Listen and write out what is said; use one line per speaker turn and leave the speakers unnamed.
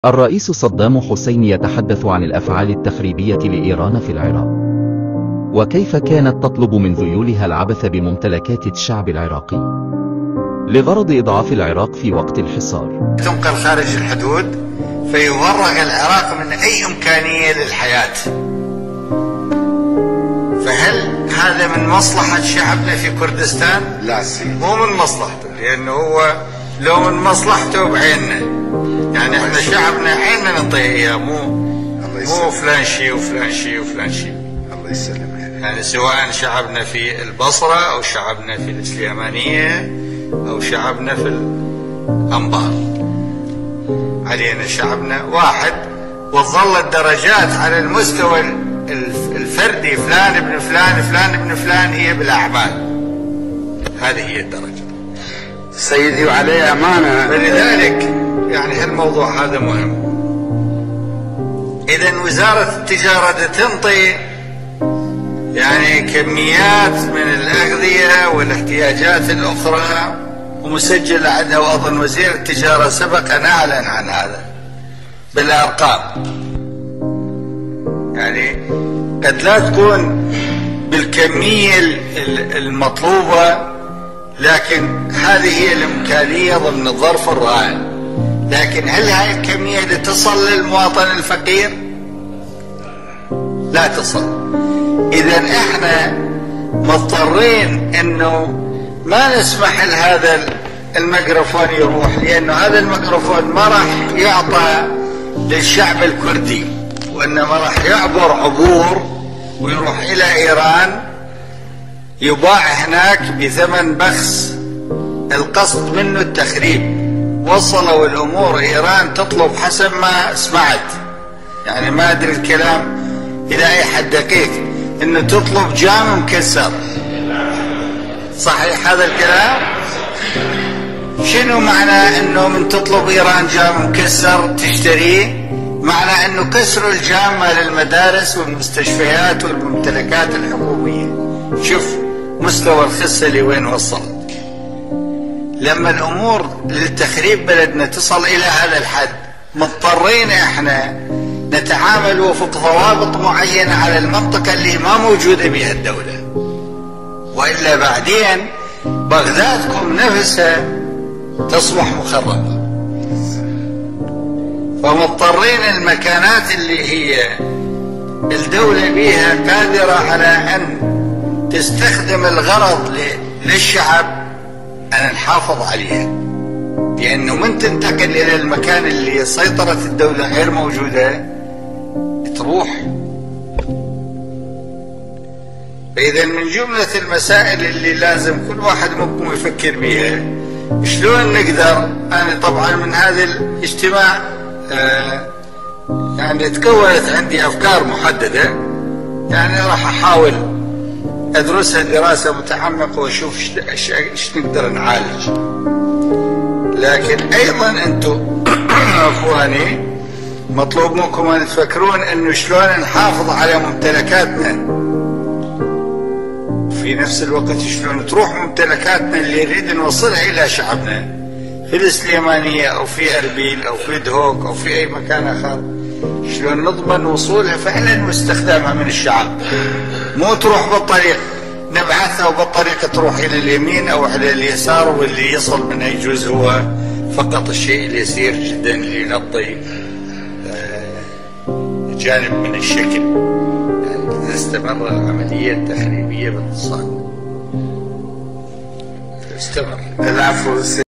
الرئيس صدام حسين يتحدث عن الأفعال التخريبية لإيران في العراق، وكيف كانت تطلب من ذيولها العبث بممتلكات الشعب العراقي لغرض إضعاف العراق في وقت الحصار.
تنقل خارج الحدود فيفرغ العراق من أي إمكانية للحياة. فهل هذا من مصلحة شعبنا في كردستان؟
لا سيدي،
مو من مصلحته، لأنه هو لو من مصلحته بعيننا. يعني احنا شعبنا عيننا نعطيه اياه، مو فلان شيء وفلان شيء وفلان شيء.
الله يسلمك.
يعني سواء شعبنا في البصرة او شعبنا في السليمانية او شعبنا في الأنبار، علينا شعبنا واحد، وتظل الدرجات على المستوى الفردي، فلان ابن فلان فلان ابن فلان، هي بالأعمال. هذه هي الدرجة
سيدي، وعليه أمانة.
فلذلك يعني هالموضوع هذا مهم. إذا وزارة التجارة تنطي يعني كميات من الأغذية والاحتياجات الأخرى، ومسجل عندها، وأظن وزير التجارة سبق أن أعلن عن هذا بالأرقام. يعني قد لا تكون بالكمية المطلوبة، لكن هذه هي الإمكانية ضمن الظرف الراهن. لكن هل هاي الكمية اللي تصل للمواطن الفقير؟ لا تصل. إذا احنا مضطرين انه ما نسمح لهذا الميكروفون يروح، لأنه هذا الميكروفون ما راح يعطى للشعب الكردي، وإنما راح يعبر عبور ويروح إلى إيران، يباع هناك بثمن بخس. القصد منه التخريب. وصلوا الأمور إيران تطلب حسب ما سمعت، يعني ما أدري الكلام إلى أي حد دقيق، إنه تطلب جام مكسر. صحيح هذا الكلام؟ شنو معنى إنه من تطلب إيران جام مكسر تشتريه؟ معنى إنه كسروا الجام مال المدارس والمستشفيات والممتلكات الحكومية. شوف مستوى الخسة لوين وصل. لما الأمور للتخريب بلدنا تصل إلى هذا الحد، مضطرين إحنا نتعامل وفق ضوابط معينة على المنطقة اللي ما موجودة بها الدولة، وإلا بعدين بغدادكم نفسها تصبح مخربة. فمضطرين المكانات اللي هي الدولة بها قادرة على أن تستخدم الغرض للشعب أن نحافظ عليها، لأنه من تنتقل إلى المكان اللي سيطرة الدولة غير موجودة تروح. فإذا من جملة المسائل اللي لازم كل واحد منكم يفكر بها، شلون نقدر. أنا طبعا من هذا الاجتماع يعني تكونت عندي أفكار محددة، يعني راح أحاول أدرسها دراسة متعمقة وأشوف إيش نقدر نعالج. لكن أيضا أنتم أخواني مطلوب منكم أن تفكرون إنه شلون نحافظ على ممتلكاتنا، في نفس الوقت شلون تروح ممتلكاتنا اللي نريد نوصلها إلى شعبنا في السليمانية أو في أربيل أو في دهوك أو في أي مكان آخر، شلون نضمن وصولها فعلا واستخدامها من الشعب. مو تروح بالطريق نبعثها وبالطريقة تروح إلى اليمين أو إلى اليسار، واللي يصل منها يجوز هو فقط الشيء اليسير جدا اللي يغطي جانب من الشكل. يعني تستمر العملية التخريبية باتصال، تستمر.
العفو.